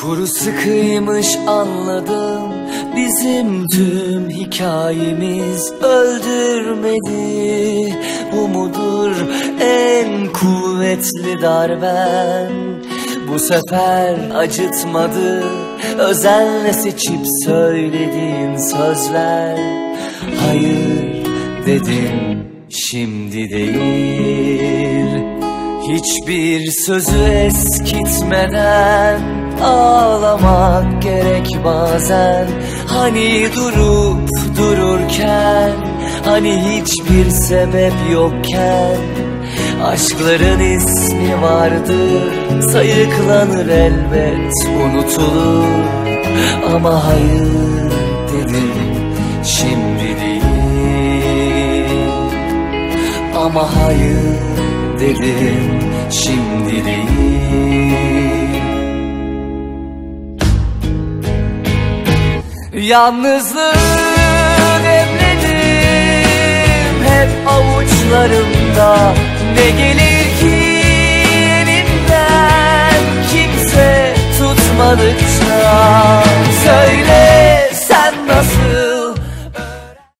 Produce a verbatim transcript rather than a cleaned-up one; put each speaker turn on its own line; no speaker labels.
Kuru sıkıymış anladım, bizim tüm hikayemiz öldürmedi. Bu mudur en kuvvetli darben? Bu sefer acıtmadı, özenle seçip söylediğin sözler. Hayır dedim, şimdi değil. Hiçbir sözü eskitmeden ağlamak gerek bazen. Hani durup dururken, hani hiçbir sebep yokken. Aşkların ismi vardır, sayıklanır elbet, unutulur. Ama hayır dedim, şimdi değil. Ama hayır dedim, şimdi değil. Yalnızlığı demledim hep avuçlarımda. Ne gelir ki elimden kimse tutmadıkça?